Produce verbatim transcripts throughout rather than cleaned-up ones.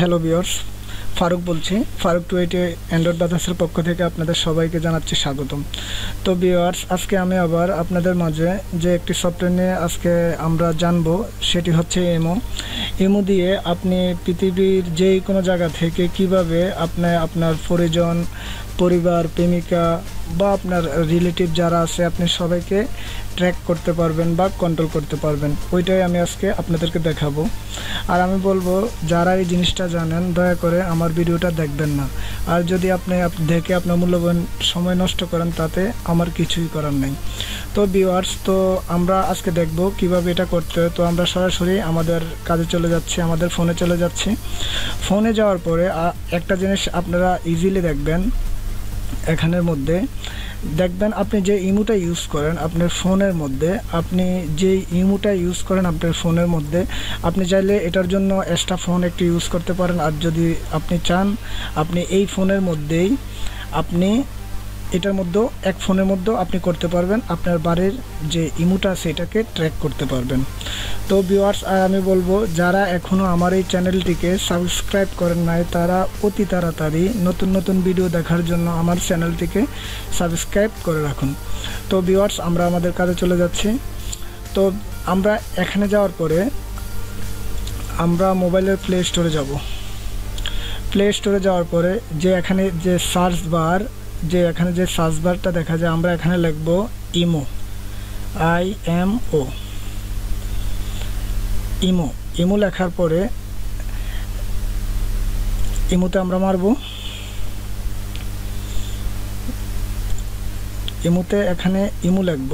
Hello viewers, Faruk বলছি। Faruk টুয়েটি Android বাজারের পক্ষ থেকে আপনাদের সবাইকে জানাচ্ছি স্বাগতম। তো ভিউয়ার্স, আজকে আমি আবার আপনাদের মাঝে যে একটি সফটওয়্যার নিয়ে আজকে আমরা জানবো, সেটি হচ্ছে ইমো। ইমো দিয়ে আপনি পৃথিবীর যে কোনো জায়গা থেকে কিভাবে আপনি আপনার পরিজন, পরিবার, প্রেমিকা বা আপনার রিলেটিভ যারা আছে আপনি সবাইকে ট্র্যাক করতে পারবেন বা কন্ট্রোল করতে পারবেন, ওইটাই আমি আজকে আপনাদেরকে দেখাবো। আর আমি বলবো, যারা এই জিনিসটা জানেন দয়া করে আমার ভিডিওটা দেখবেন না। আর যদি আপনি দেখে আপনার মূল্যবান সময় নষ্ট করেন, তাতে আমার কিছুই করার নেই। তো ভিউয়ার্স, তো আমরা আজকে দেখব কিভাবে এটা করতে হয়। তো আমরা সরাসরি আমাদের কাজে চলে যাচ্ছি, আমাদের ফোনে চলে যাচ্ছি। ফোনে যাওয়ার পরে একটা জিনিস আপনারা ইজিলি দেখবেন, এখানের মধ্যে দেখবেন আপনি যে ইমোটা ইউজ করেন আপনার ফোনের মধ্যে, আপনি যে ইমোটা ইউজ করেন আপনার ফোনের মধ্যে, আপনি চাইলে এটার জন্য এক্সট্রা ফোন একটি ইউজ করতে পারেন। আর যদি আপনি চান, আপনি এই ফোনের মধ্যেই আপনি এটার মধ্যেও এক ফোনের মধ্যেও আপনি করতে পারবেন, আপনার বাড়ির যে ইমোটা আছে এটাকে ট্র্যাক করতে পারবেন। তো ভিউয়ার্স, আর আমি বলবো, যারা এখনও আমার এই চ্যানেলটিকে সাবস্ক্রাইব করেন নাই, তারা অতি তাড়াতাড়ি নতুন নতুন ভিডিও দেখার জন্য আমার চ্যানেলটিকে সাবস্ক্রাইব করে রাখুন। তো ভিউয়ার্স, আমরা আমাদের কাজে চলে যাচ্ছি। তো আমরা এখানে যাওয়ার পরে আমরা মোবাইলের প্লে স্টোরে যাব। প্লে স্টোরে যাওয়ার পরে যে এখানে যে সার্চ বার, যে এখানে যে সার্চ বারটা দেখা যায়, আমরা এখানে লিখব Imo, I M O, Imo. Imo লেখার পরে ইমোতে আমরা মারব। ইমোতে এখানে ইমো লিখব,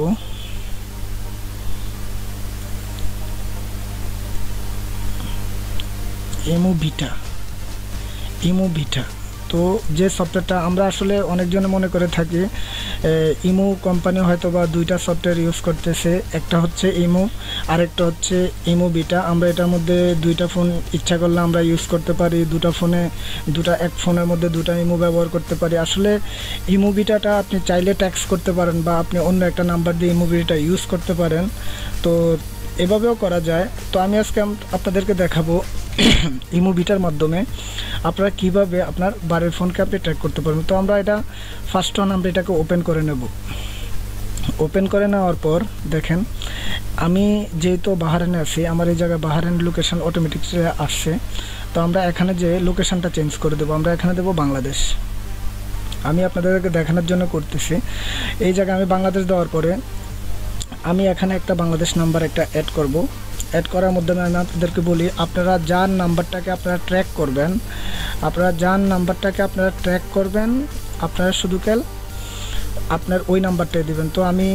ইমো ভিটা, ইমো ভিটা। তো যে সফটওয়্যারটা আমরা আসলে অনেকজনে মনে করে থাকি ইমো কোম্পানি হয়তো বা দুইটা সফটওয়্যার ইউজ করতেছে, একটা হচ্ছে ইমো আর একটা হচ্ছে ইমো ভিটা। আমরা এটার মধ্যে দুইটা ফোন ইচ্ছা করলে আমরা ইউজ করতে পারি, দুটা ফোনে দুটা এক ফোনের মধ্যে দুটা ইমো ব্যবহার করতে পারি। আসলে ইমো ভিটাটা আপনি চাইলে ট্যাক্স করতে পারেন বা আপনি অন্য একটা নাম্বার দিয়ে ইমো ভিটা ইউজ করতে পারেন, তো এভাবেও করা যায়। তো আমি আজকে আপনাদেরকে দেখাবো ইমো ভিটার মাধ্যমে আপনারা কিভাবে আপনার বাড়ির ফোনকে আপনি ট্র্যাক করতে পারবেন। তো আমরা এটা ফার্স্ট ওয়ান আমরা এটাকে ওপেন করে নেব। ওপেন করে নেওয়ার পর দেখেন, আমি যেহেতু বাহারাইনে আছি, আমার এই জায়গায় বাহারাইন লোকেশন অটোমেটিক আসছে। তো আমরা এখানে যে লোকেশনটা চেঞ্জ করে দেবো, আমরা এখানে দেবো বাংলাদেশ। আমি আপনাদেরকে দেখানোর জন্য করতেছি। এই জায়গায় আমি বাংলাদেশ দেওয়ার পরে আমি এখানে একটা বাংলাদেশ নাম্বার একটা অ্যাড করব। অ্যাড করার মধ্যে আমি আপনাদেরকে বলি, আপনারা যার নাম্বারটাকে আপনারা ট্র্যাক করবেন, আপনারা যার নাম্বারটাকে আপনারা ট্র্যাক করবেন, আপনারা শুধু কেল আপনার ওই নাম্বারটাই দিবেন। তো আমি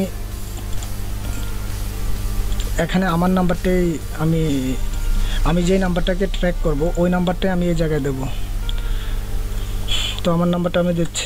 এখানে আমার নাম্বারটাই আমি আমি যেই নাম্বারটাকে ট্র্যাক করব ওই নাম্বারটাই আমি এই জায়গায় দেব। তো আমার নাম্বারটা আমি দিচ্ছি।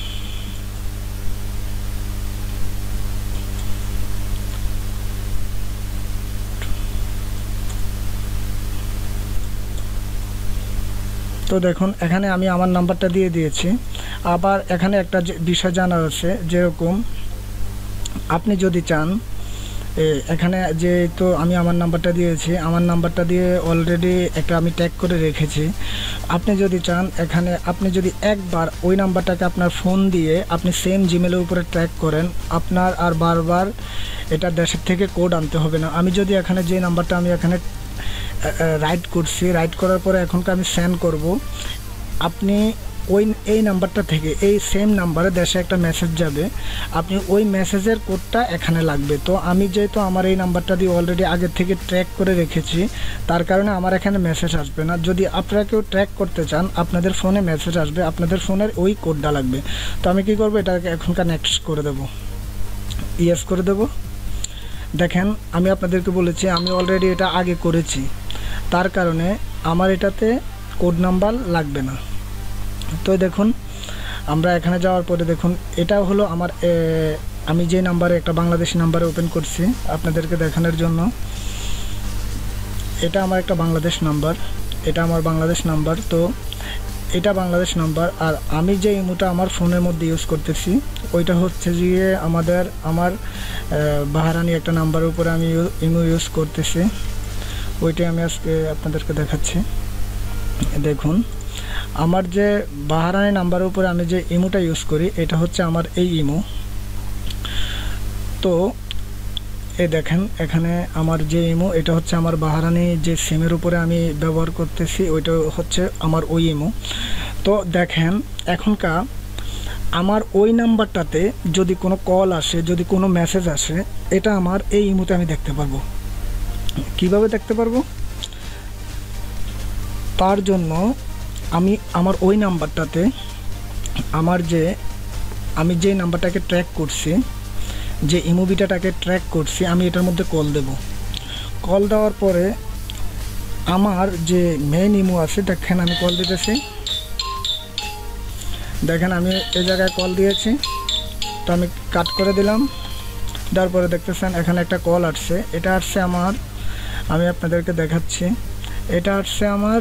তো দেখুন, এখানে আমি আমার নাম্বারটা দিয়ে দিয়েছি। আবার এখানে একটা বিষয় জানার আছে, যেরকম আপনি যদি চান, এখানে যেহেতু আমি আমার নাম্বারটা দিয়েছি, আমার নাম্বারটা দিয়ে অলরেডি একটা আমি ট্যাগ করে রেখেছি। আপনি যদি চান, এখানে আপনি যদি একবার ওই নাম্বারটাকে আপনার ফোন দিয়ে আপনি সেম জিমেলের উপরে ট্র্যাক করেন, আপনার আর বারবার এটা দেশের থেকে কোড আনতে হবে না। আমি যদি এখানে যে নাম্বারটা আমি এখানে রাইট করছি, রাইট করার পরে এখনকার আমি সেন্ড করব, আপনি ওই এই নাম্বারটা থেকে এই সেম নাম্বারে দেশে একটা মেসেজ যাবে, আপনি ওই মেসেজের কোডটা এখানে লাগবে। তো আমি যেহেতু আমার এই নাম্বারটা দিয়ে অলরেডি আগে থেকে ট্র্যাক করে রেখেছি, তার কারণে আমার এখানে মেসেজ আসবে না। যদি আপনারা কেউ ট্র্যাক করতে চান, আপনাদের ফোনে মেসেজ আসবে, আপনাদের ফোনের ওই কোডটা লাগবে। তো আমি কি করব, এটাকে এখনকার নেক্সট করে দেব, ইয়েস করে দেব। দেখেন, আমি আপনাদেরকে বলেছি আমি অলরেডি এটা আগে করেছি, তার কারণে আমার এটাতে কোড নাম্বার লাগবে না। তো দেখুন, আমরা এখানে যাওয়ার পরে দেখুন, এটা হলো আমার আমি যে নাম্বারে একটা বাংলাদেশি নাম্বারে ওপেন করছি আপনাদেরকে দেখানোর জন্য। এটা আমার একটা বাংলাদেশ নাম্বার, এটা আমার বাংলাদেশ নাম্বার। তো এটা বাংলাদেশ নাম্বার। আর আমি যে ইমোটা আমার ফোনের মধ্যে ইউজ করতেছি ওইটা হচ্ছে গিয়ে আমাদের আমার বাহারানি একটা নাম্বারের উপরে আমি ইমো ইউজ করতেছি, ওইটাই আমি আজকে আপনাদেরকে দেখাচ্ছি। দেখুন আমার যে বাহারানি নাম্বারের উপরে আমি যে ইমোটা ইউজ করি এটা হচ্ছে আমার এই ইমো। তো এ দেখেন এখানে আমার যে ইমো এটা হচ্ছে আমার বাহারানি যে সিমের উপরে আমি ব্যবহার করতেছি ওইটা হচ্ছে আমার ওই ইমো। তো দেখেন এখনকার আমার ওই নাম্বারটাতে যদি কোনো কল আসে, যদি কোনো মেসেজ আসে, এটা আমার এই ইমোতে আমি দেখতে পারবো। কিভাবে দেখতে পারবো? তার জন্য আমি আমার ওই নাম্বারটাতে আমার যে আমি যে নাম্বারটাকে ট্র্যাক করছি, যে ইমোবিটাটাকে ট্র্যাক করছি, আমি এটার মধ্যে কল দেব। কল দেওয়ার পরে আমার যে মেইন ইমো আছে দেখেন আমি কল দিতেছি। দেখেন আমি এই জায়গায় কল দিয়েছি, তো আমি কাট করে দিলাম। তারপরে দেখতেছেন এখানে একটা কল আসছে। এটা আসছে আমার, আমি আপনাদেরকে দেখাচ্ছি, এটা আসছে আমার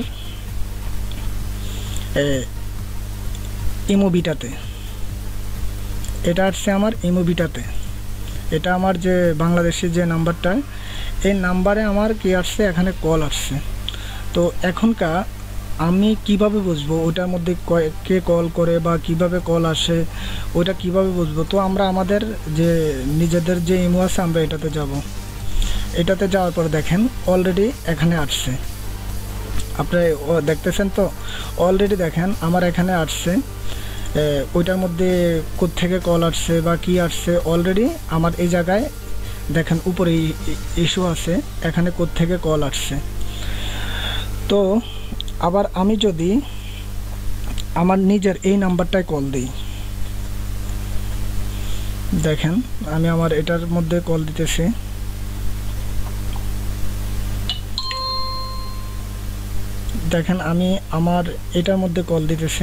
ইমোবিটাতে, এটা আসছে আমার ইমোবিটাতে। এটা আমার যে বাংলাদেশের যে নাম্বারটা, এই নাম্বারে আমার কি আসছে, এখানে কল আসছে। তো এখনকার আমি কিভাবে বুঝবো ওটার মধ্যে কে কল করে বা কিভাবে কল আসে, ওটা কিভাবে বুঝবো? তো আমরা আমাদের যে নিজেদের যে ইমো আছে আমরা এটাতে যাব। এটাতে যাওয়ার পর দেখেন অলরেডি এখানে আসছে, আপনারা দেখতেছেন তো অলরেডি দেখেন আমার এখানে আসছে। ওইটার মধ্যে কোত্থেকে কল আসছে বা কি আসছে অলরেডি আমার এই জায়গায় দেখেন উপরে ইস্যু আছে, এখানে কোত্থেকে কল আসছে। তো আবার আমি যদি আমার নিজের এই নাম্বারটায় কল দিই, দেখেন আমি আমার এটার মধ্যে কল দিতেছি। দেখেন আমি আমার এটার মধ্যে কল দিতেছি,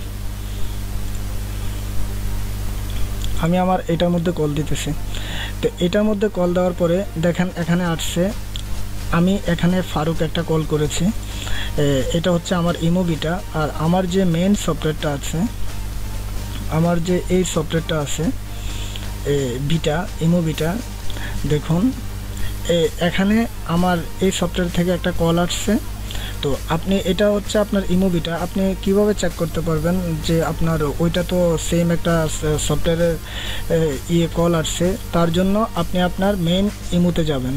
আমি আমার এটার মধ্যে কল দিতেছি। তো এটার মধ্যে কল দেওয়ার পরে দেখেন এখানে আসছে, আমি এখানে ফারুক একটা কল করেছি। এটা হচ্ছে আমার ইমোবিটা। আর আমার যে মেন সফটওয়্যারটা আছে, আমার যে এই সফটওয়্যারটা আছে বিটা, ইমোবিটা, দেখুন এখানে আমার এই সফটওয়্যার থেকে একটা কল আসছে। তো আপনি এটা হচ্ছে আপনার ইমোবিটা, আপনি কিভাবে চেক করতে পারবেন যে আপনার ওইটা তো সেম একটা সফটওয়্যারের ইয়ে কল আসছে? তার জন্য আপনি আপনার মেইন ইমোতে যাবেন।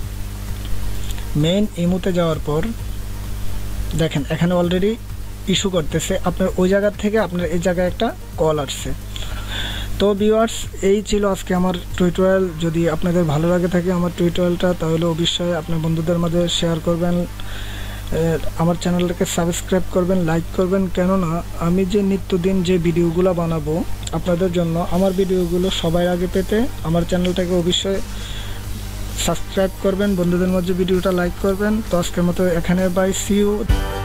মেইন ইমোতে যাওয়ার পর দেখেন এখানে অলরেডি ইস্যু করতেছে, আপনার ওই জায়গার থেকে আপনার এই জায়গায় একটা কল আসছে। তো ভিউয়ার্স এই ছিল আজকে আমার টিউটোরিয়াল। যদি আপনাদের ভালো লাগে থাকে আমার টিউটোরিয়ালটা, তাহলে অবশ্যই আপনার বন্ধুদের মাঝে শেয়ার করবেন, আমার চ্যানেলটাকে সাবস্ক্রাইব করবেন, লাইক করবেন। কেননা আমি যে নিত্যদিন যে ভিডিওগুলো বানাবো আপনাদের জন্য, আমার ভিডিওগুলো সবার আগে পেতে আমার চ্যানেলটাকে অবশ্যই সাবস্ক্রাইব করবেন, বন্ধুদের মধ্যে ভিডিওটা লাইক করবেন। তো আজকের মতো এখানে বাই, সি ইউ।